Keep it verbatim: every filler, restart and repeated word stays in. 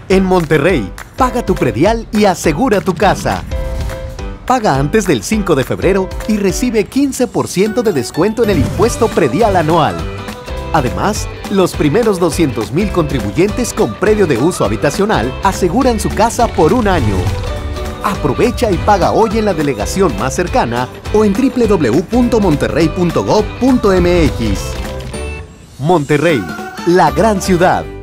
En Monterrey, paga tu predial y asegura tu casa. Paga antes del cinco de febrero y recibe quince por ciento de descuento en el impuesto predial anual. Además, los primeros doscientos mil contribuyentes con predio de uso habitacional aseguran su casa por un año. Aprovecha y paga hoy en la delegación más cercana o en doble u doble u doble u punto monterrey punto gob punto m x. Monterrey, la gran ciudad.